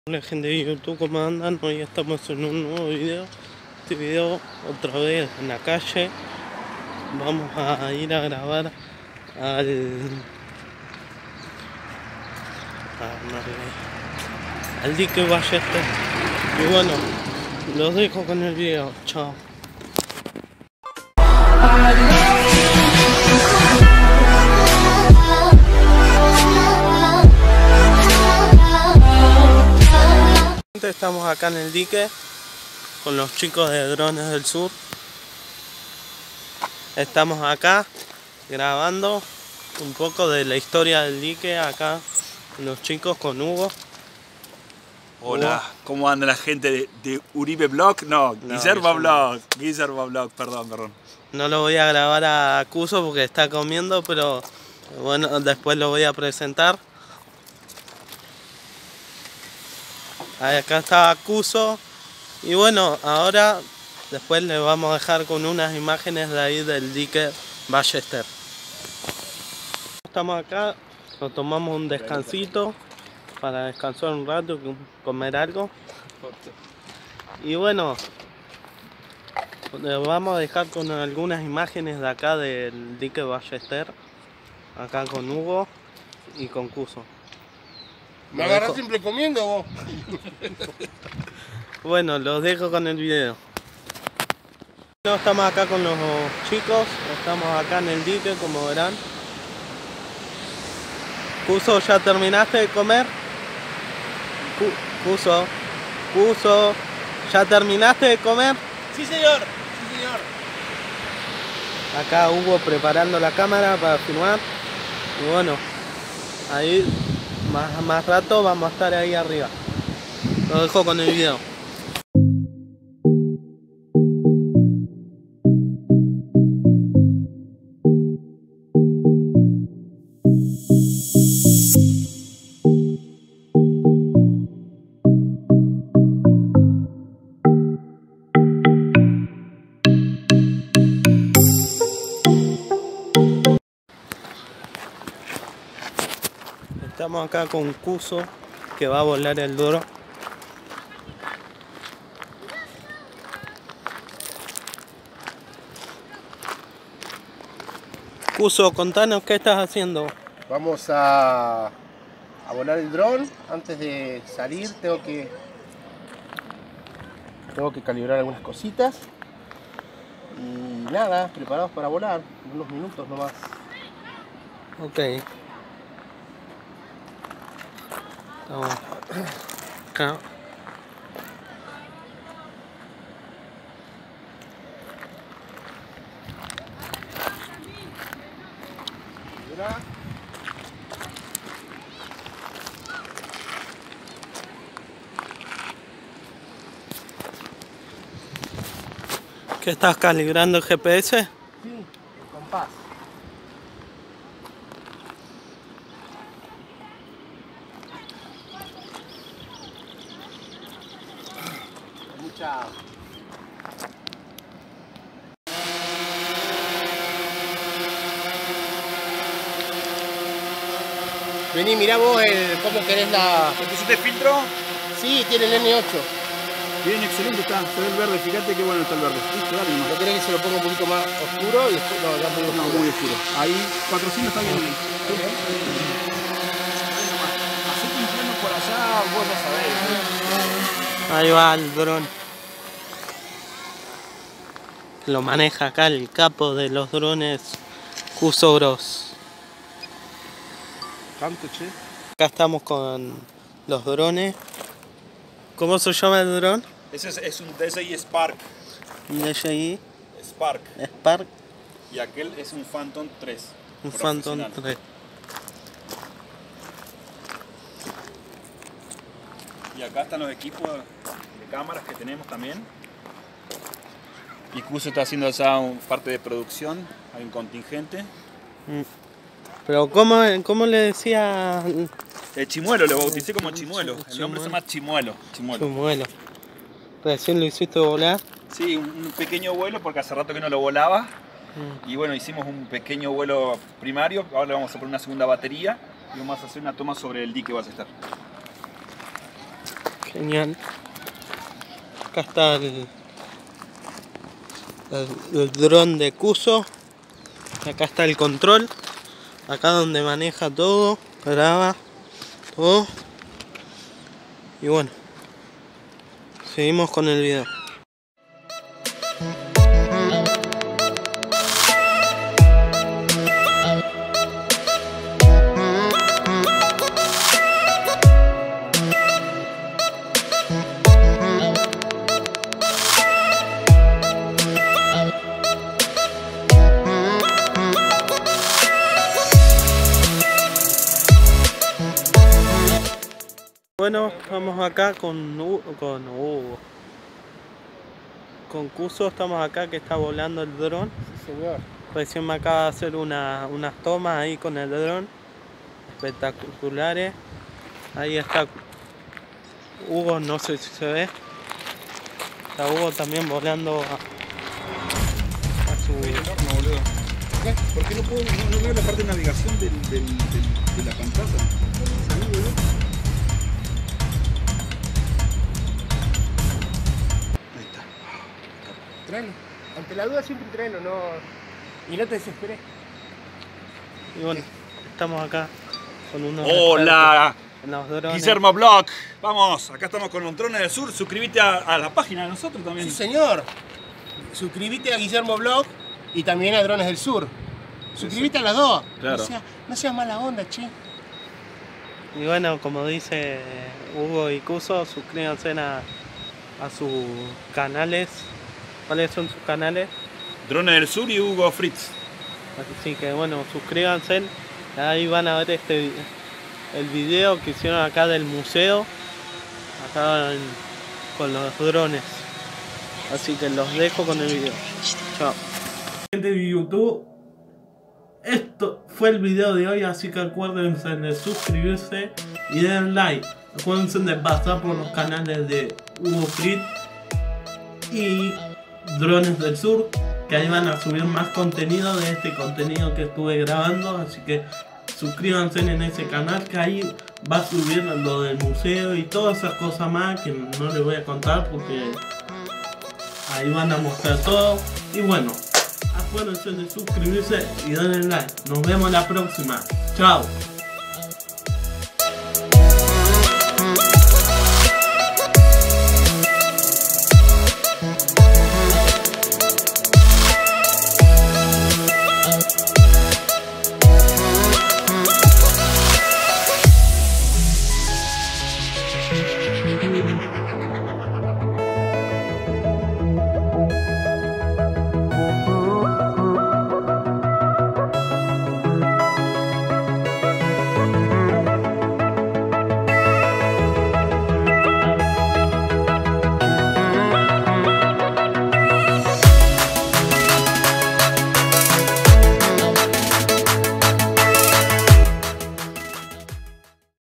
Hola gente de YouTube, ¿cómo andan? Hoy estamos en un nuevo video. Este video otra vez en la calle. Vamos a ir a grabar al dique Ballester. Y bueno, los dejo con el video. Chao. Estamos acá en el dique con los chicos de Drones del Sur. Estamos acá grabando un poco de la historia del dique acá los chicos con Hugo. Hola, ¿cómo anda la gente de Uribe Blog? No, Guillermo Blog. Guillermo Blog, perdón. No lo voy a grabar a Cuso porque está comiendo, pero bueno, después lo voy a presentar. Acá está Cuso. Y bueno, ahora después le vamos a dejar con unas imágenes de ahí del dique Ballester. Estamos acá, nos tomamos un descansito para descansar un rato, comer algo. Y bueno, les vamos a dejar con algunas imágenes de acá del dique Ballester, acá con Hugo y con Cuso. ¿Me agarras siempre comiendo vos? Bueno, los dejo con el video. No, estamos acá con los chicos, estamos acá en el dique, como verán. Cuso, ¿ya terminaste de comer? Cuso, ¿ya terminaste de comer? Sí señor, sí señor. Acá Hugo preparando la cámara para filmar. Y bueno, ahí más rato vamos a estar ahí arriba. Lo dejo con el video. Estamos acá con Cuso, que va a volar el dron. Cuso, contanos qué estás haciendo. Vamos a volar el dron. Antes de salir tengo que calibrar algunas cositas. Y nada, preparados para volar. Unos minutos nomás. Ok. Estamos acá. ¿Qué estás calibrando el GPS? Sí, el compás. Mucha... Vení, mirá vos cómo querés la... ¿Le pusiste filtro? Sí, tiene el N8. Bien, excelente está. Se ve el verde, fíjate qué bueno está el verde. Listo, dale nomás. ¿No querés que se lo ponga un poquito más oscuro? Y después, no, ya muy oscuro. No, muy oscuro. Ahí, 400 está bien. Hacete un plano por allá, vos ya sabés. Ahí va el dron. Lo maneja acá el capo de los drones, Cuso Bros. ¿Tanto, che? Acá estamos con los drones. ¿Cómo se llama el dron? Ese es un DJI Spark. Un DJI Spark. Spark, Y aquel es un Phantom 3. un Phantom 3. Y acá están los equipos de cámaras que tenemos también. Y Cuso está haciendo ya parte de producción, hay un contingente. Pero ¿cómo le decía? El Chimuelo, lo bauticé como Chimuelo. El nombre se llama Chimuelo. Chimuelo. Recién lo hiciste volar. Sí, un pequeño vuelo porque hace rato que no lo volaba. Y bueno, hicimos un pequeño vuelo primario. Ahora le vamos a poner una segunda batería y vamos a hacer una toma sobre el dique Ballester. Genial. Acá está el dron de Kuso. Acá está el control. Acá donde maneja todo, graba todo. Y bueno, seguimos con el video. Bueno, vamos acá con Kuso, estamos acá que está volando el dron. Sí, señor. Recién me acaba de hacer unas tomas ahí con el dron, espectaculares. Ahí está Hugo, no sé si se ve. Está Hugo también volando a su... No, boludo. ¿Qué? ¿Por qué no veo la parte de navegación de la pantalla? Salí, boludo. Ahí está. Tráelo. Ante la duda siempre tráelo, no... Y no te desesperes. Y bueno, estamos acá con unos... ¡Hola! En los drones. Guillermo Blog. Vamos, acá estamos con los drones del sur. Suscríbete a la página de nosotros también. Sí, señor. Suscríbete a Guillermo Blog y también a Drones del Sur. Suscríbete a las dos. Claro. No seas mala onda, che. Y bueno, como dice Hugo y Kuso, suscríbanse a sus canales. ¿Cuáles son sus canales? Drones del Sur y Hugo Fritz. Así que bueno, suscríbanse. Ahí van a ver el video que hicieron acá del museo. Acá con los drones. Así que los dejo con el video. Chao. Gente de YouTube, esto fue el video de hoy, así que acuérdense de suscribirse y den like. Acuérdense de pasar por los canales de Hugo Fritz y Drones del Sur, que ahí van a subir más contenido de este contenido que estuve grabando, así que suscríbanse en ese canal, que ahí va a subir lo del museo y todas esas cosas más que no les voy a contar porque ahí van a mostrar todo. Y bueno, acuérdense de suscribirse y darle like. Nos vemos la próxima. Chao.